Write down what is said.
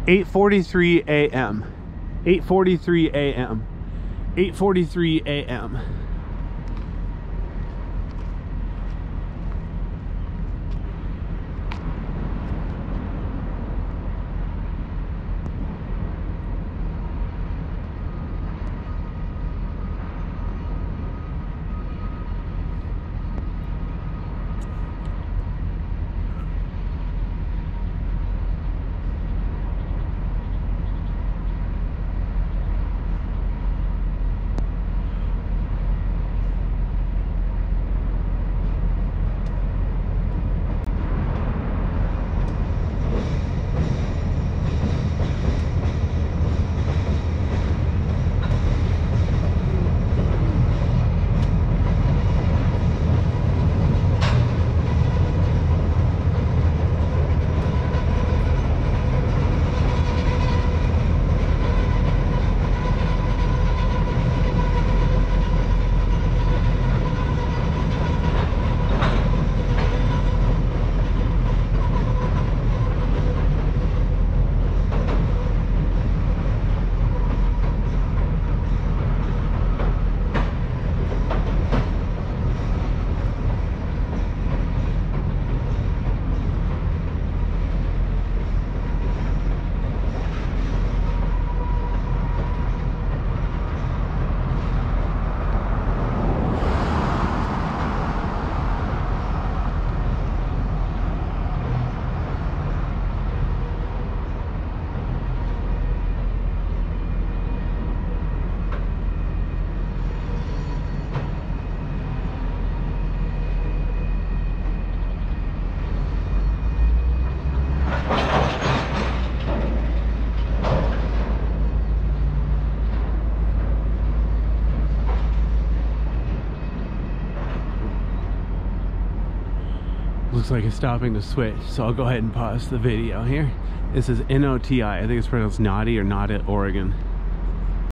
8:43 a.m. 8:43 a.m. 8:43 a.m. Looks like it's stopping to switch, so I'll go ahead and pause the video here. This is Noti. I think it's pronounced Noti or Noti, Oregon.